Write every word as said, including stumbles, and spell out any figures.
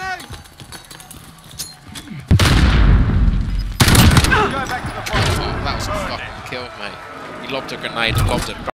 Oh, that was a fucking kill, mate. He lobbed a grenade and lobbed it back.